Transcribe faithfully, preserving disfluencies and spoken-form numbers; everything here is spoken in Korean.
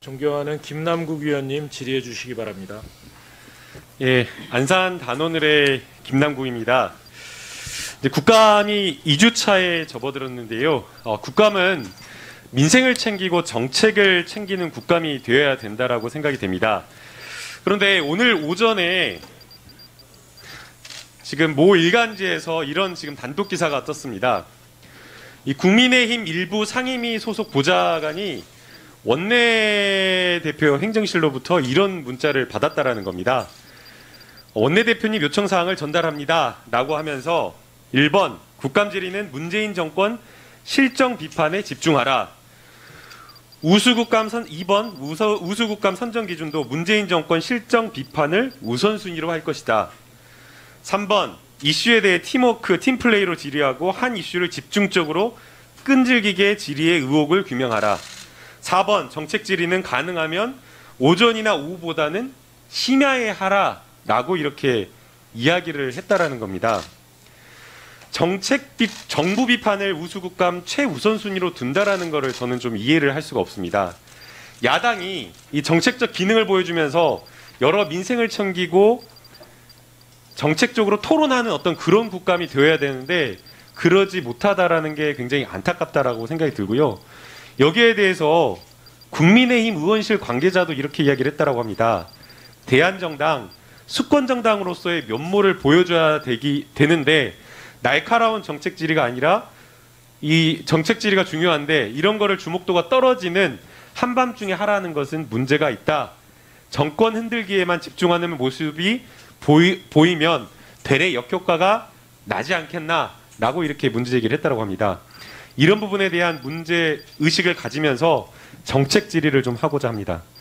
존경하는 김남국 위원님 질의해 주시기 바랍니다. 예, 안산 단오늘의 김남국입니다. 이제 국감이 이 주차에 접어들었는데요. 어, 국감은 민생을 챙기고 정책을 챙기는 국감이 되어야 된다라고 생각이 됩니다. 그런데 오늘 오전에 지금 모 일간지에서 이런 지금 단독 기사가 떴습니다. 이 국민의힘 일부 상임위 소속 보좌관이 원내대표 행정실로부터 이런 문자를 받았다라는 겁니다. 원내대표님 요청사항을 전달합니다 라고 하면서 일 번 국감 질의는 문재인 정권 실정 비판에 집중하라. 우수국감 선 이 번 우서, 우수국감 선정 기준도 문재인 정권 실정 비판을 우선순위로 할 것이다. 삼 번 이슈에 대해 팀워크, 팀플레이로 질의하고 한 이슈를 집중적으로 끈질기게 질의의 의혹을 규명하라. 사 번 정책 질의는 가능하면 오전이나 오후보다는 심야에 하라 라고 이렇게 이야기를 했다라는 겁니다. 정책 비, 정부 비판을 우수국감 최우선순위로 둔다라는 것을 저는 좀 이해를 할 수가 없습니다. 야당이 이 정책적 기능을 보여주면서 여러 민생을 챙기고 정책적으로 토론하는 어떤 그런 국감이 되어야 되는데 그러지 못하다라는 게 굉장히 안타깝다라고 생각이 들고요. 여기에 대해서 국민의힘 의원실 관계자도 이렇게 이야기를 했다라고 합니다. 대한정당, 수권정당으로서의 면모를 보여줘야 되기, 되는데 날카로운 정책 질의가 아니라 이 정책 질의가 중요한데 이런 거를 주목도가 떨어지는 한밤중에 하라는 것은 문제가 있다. 정권 흔들기에만 집중하는 모습이 보이, 보이면 되레 역효과가 나지 않겠나 라고 이렇게 문제제기를 했다고 합니다. 이런 부분에 대한 문제 의식을 가지면서 정책 질의를 좀 하고자 합니다.